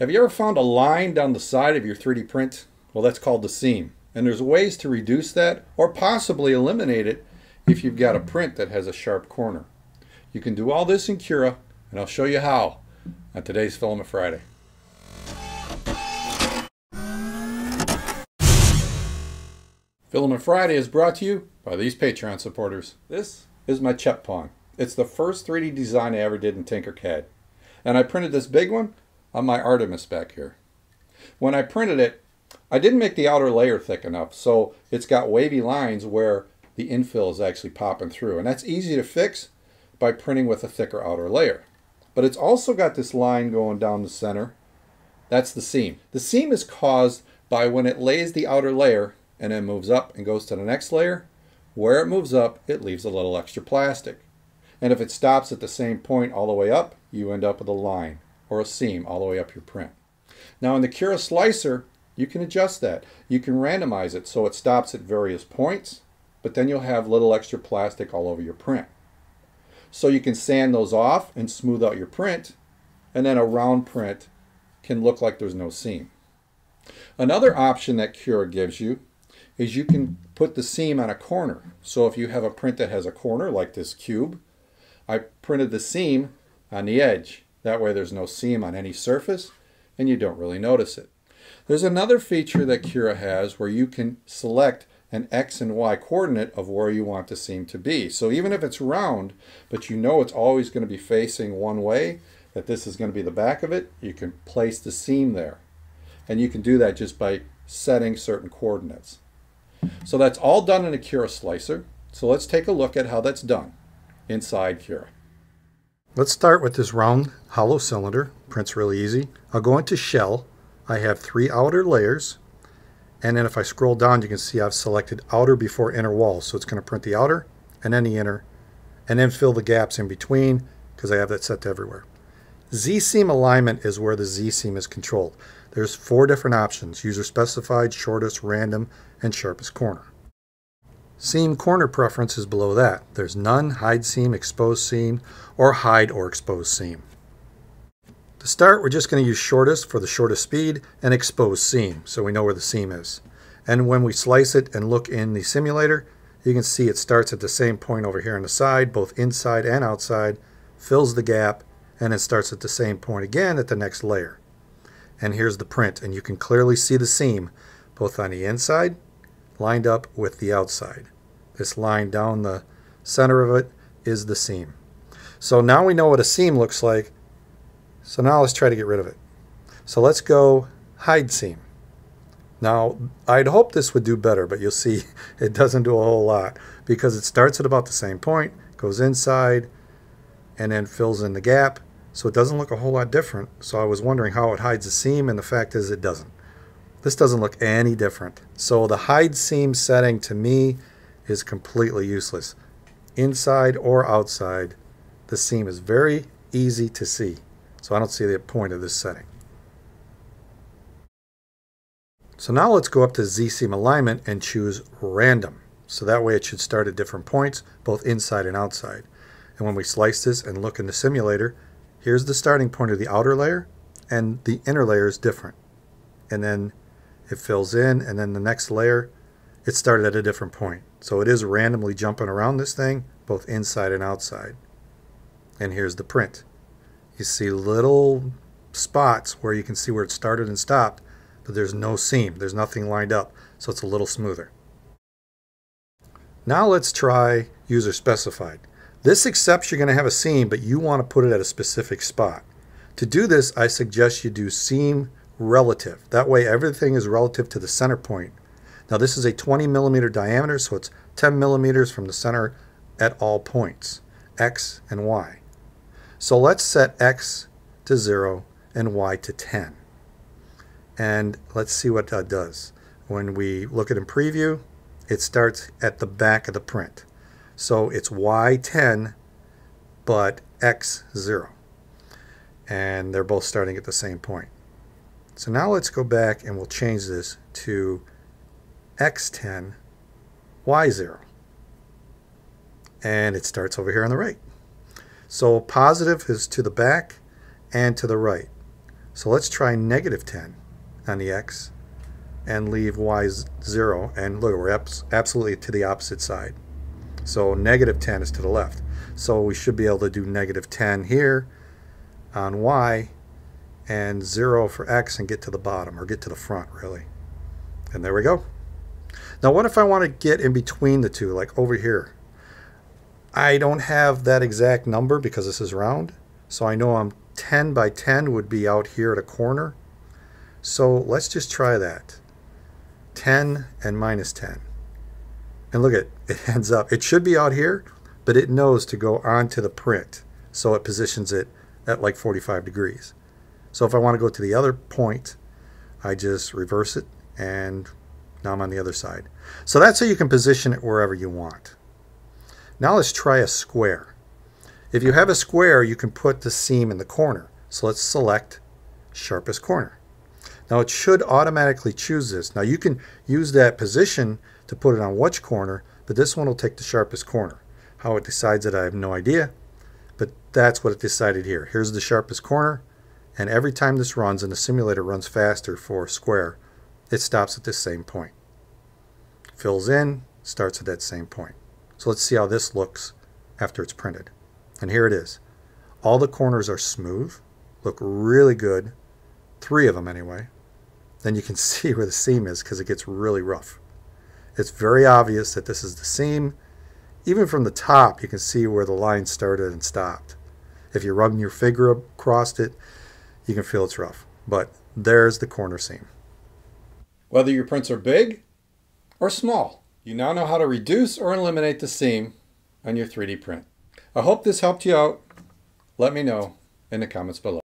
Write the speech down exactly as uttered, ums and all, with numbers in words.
Have you ever found a line down the side of your three D print? Well, that's called the seam. And there's ways to reduce that or possibly eliminate it if you've got a print that has a sharp corner. You can do all this in Cura, and I'll show you how on today's Filament Friday. Filament Friday is brought to you by these Patreon supporters. This is my C H E P pawn. It's the first three D design I ever did in Tinkercad. And I printed this big one on my Artemis back here. When I printed it, I didn't make the outer layer thick enough, so it's got wavy lines where the infill is actually popping through. And that's easy to fix by printing with a thicker outer layer. But it's also got this line going down the center. That's the seam. The seam is caused by when it lays the outer layer and then moves up and goes to the next layer. Where it moves up, it leaves a little extra plastic. And if it stops at the same point all the way up, you end up with a line or a seam all the way up your print. Now in the Cura Slicer, you can adjust that. You can randomize it so it stops at various points, but then you'll have little extra plastic all over your print. So you can sand those off and smooth out your print, and then a round print can look like there's no seam. Another option that Cura gives you is you can put the seam on a corner. So if you have a print that has a corner like this cube, I printed the seam on the edge. That way there's no seam on any surface and you don't really notice it. There's another feature that Cura has where you can select an X and Y coordinate of where you want the seam to be. So even if it's round, but you know it's always going to be facing one way, that this is going to be the back of it, you can place the seam there. And you can do that just by setting certain coordinates. So that's all done in a Cura Slicer. So let's take a look at how that's done inside Cura. Let's start with this round hollow cylinder. Prints really easy. I'll go into shell. I have three outer layers, and then if I scroll down you can see I've selected outer before inner wall, so it's going to print the outer and then the inner and then fill the gaps in between because I have that set to everywhere. Z-seam alignment is where the Z-seam is controlled. There's four different options: user specified, shortest, random, and sharpest corner. Seam corner preference is below that. There's none, hide seam, exposed seam, or hide or exposed seam. To start, we're just going to use shortest for the shortest speed and exposed seam, so we know where the seam is. And when we slice it and look in the simulator, you can see it starts at the same point over here on the side, both inside and outside, fills the gap, and it starts at the same point again at the next layer. And here's the print, and you can clearly see the seam both on the inside lined up with the outside. This line down the center of it is the seam. So now we know what a seam looks like. So now let's try to get rid of it. So let's go hide seam. Now I'd hope this would do better, but you'll see it doesn't do a whole lot because it starts at about the same point, goes inside, and then fills in the gap. So it doesn't look a whole lot different. So I was wondering how it hides the seam, and the fact is it doesn't. This doesn't look any different. So the hide seam setting to me is completely useless. Inside or outside, the seam is very easy to see. So I don't see the point of this setting. So now let's go up to Z-seam alignment and choose random. So that way it should start at different points, both inside and outside. And when we slice this and look in the simulator, here's the starting point of the outer layer, and the inner layer is different. And then it fills in, and then the next layer, it started at a different point. So it is randomly jumping around this thing, both inside and outside. And here's the print. You see little spots where you can see where it started and stopped, but there's no seam. There's nothing lined up, so it's a little smoother. Now let's try user specified. This accepts you're going to have a seam, but you want to put it at a specific spot. To do this, I suggest you do seam relative. That way everything is relative to the center point. Now this is a twenty millimeter diameter, so it's ten millimeters from the center at all points, X and Y. So let's set X to zero and Y to ten. And let's see what that does. When we look at it in preview, it starts at the back of the print. So it's Y ten, but X zero. And they're both starting at the same point. So now let's go back and we'll change this to X ten, Y zero. And it starts over here on the right. So positive is to the back and to the right. So let's try negative ten on the X and leave Y zero. And look, we're abs absolutely to the opposite side. So negative ten is to the left. So we should be able to do negative ten here on Y and zero for X and get to the bottom, or get to the front really. And there we go. Now what if I want to get in between the two, like over here? I don't have that exact number because this is round. So I know I'm ten by ten would be out here at a corner. So let's just try that. ten and minus ten. And look at it, ends up. It should be out here, but it knows to go onto the print. So it positions it at like forty-five degrees. So if I want to go to the other point, I just reverse it and now I'm on the other side. So that's how you can position it wherever you want. Now let's try a square. If you have a square, you can put the seam in the corner. So let's select sharpest corner. Now it should automatically choose this. Now you can use that position to put it on which corner, but this one will take the sharpest corner. How it decides it, I have no idea, but that's what it decided here. Here's the sharpest corner, and every time this runs, and the simulator runs faster for square, it stops at this same point. Fills in, starts at that same point. So let's see how this looks after it's printed. And here it is. All the corners are smooth, look really good, three of them anyway. Then you can see where the seam is because it gets really rough. It's very obvious that this is the seam. Even from the top, you can see where the line started and stopped. If you run your finger across it, you can feel it's rough. But there's the corner seam. Whether your prints are big or small, you now know how to reduce or eliminate the seam on your three D print. I hope this helped you out. Let me know in the comments below.